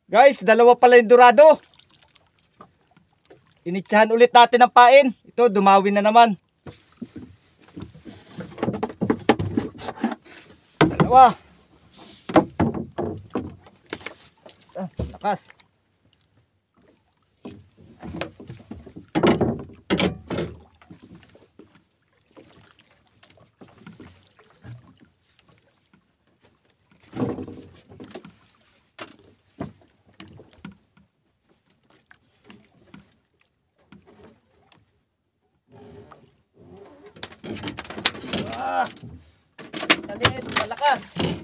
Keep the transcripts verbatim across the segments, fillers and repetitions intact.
Guys, dalawa pala yung dorado. Initsahan ulit natin ang pain. Ito, dumawi na naman. Dalawa. Ah, lakas. Ah, maliit, malakas.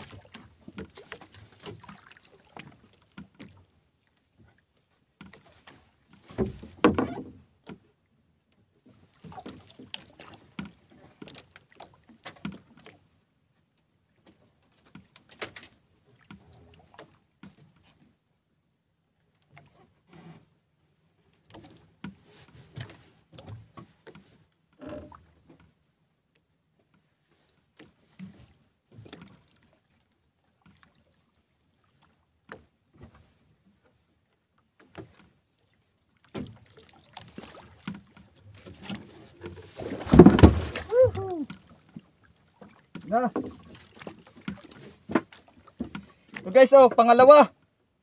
Na. So guys, oh, pangalawa.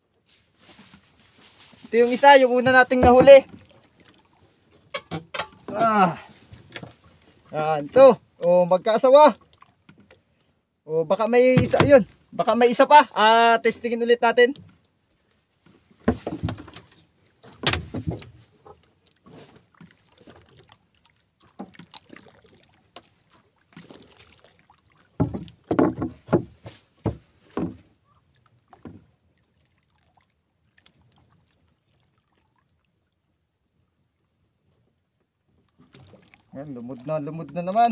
Ito yung isa, yung una nating nahuli. Ah. Yan, ito. Oh, magkaasawa. Oh, baka may isa, yun. Baka may isa pa. Ah, testingin ulit natin. Yan, lumod na, lumod na naman.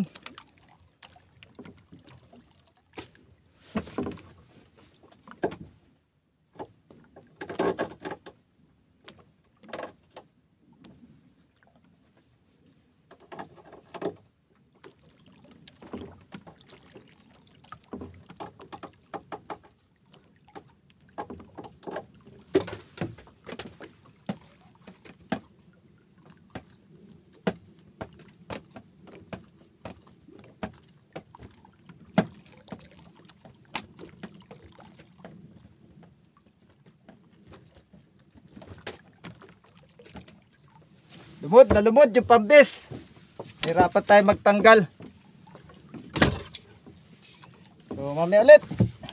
Lumod na lumod yung pambis. Hirapan tayo magtanggal. So mamaya ulit.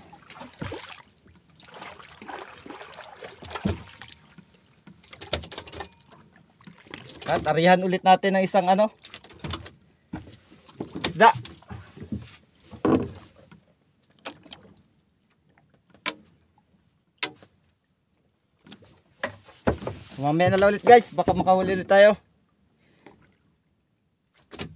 At arihan ulit natin ng isang ano, isda. Mamaya na lang ulit guys, baka makahuli ulit tayo.